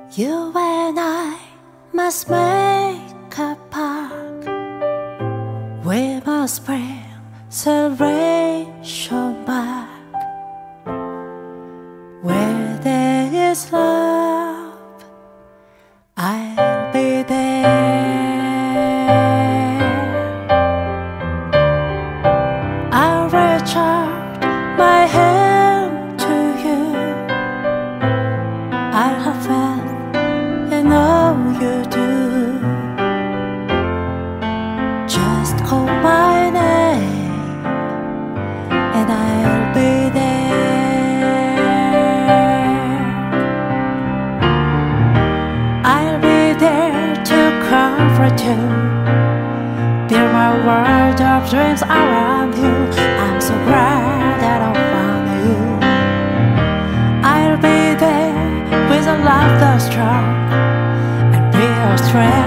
You and I must make a pact. We must bring celebration back. Where there is love, I'll be there. I'll reach out my hand to you. I'll have faith in all you do. Just call my name and I'll be there. I'll be there to comfort you, build my world of dreams around you. I'm so glad that I found you. I'll be there with a love that's strong and be a strength.